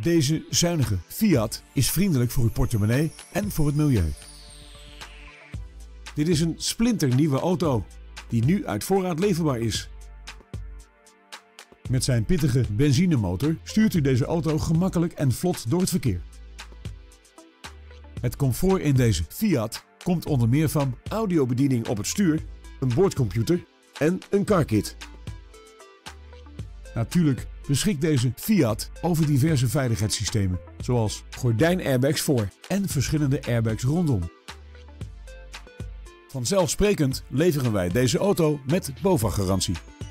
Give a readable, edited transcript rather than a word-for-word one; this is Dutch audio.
Deze zuinige Fiat is vriendelijk voor uw portemonnee en voor het milieu. Dit is een splinternieuwe auto die nu uit voorraad leverbaar is. Met zijn pittige benzinemotor stuurt u deze auto gemakkelijk en vlot door het verkeer. Het comfort in deze Fiat komt onder meer van audiobediening op het stuur, een boordcomputer en een carkit. Natuurlijk beschikt deze Fiat over diverse veiligheidssystemen, zoals gordijnairbags voor en verschillende airbags rondom. Vanzelfsprekend leveren wij deze auto met BOVAG-garantie.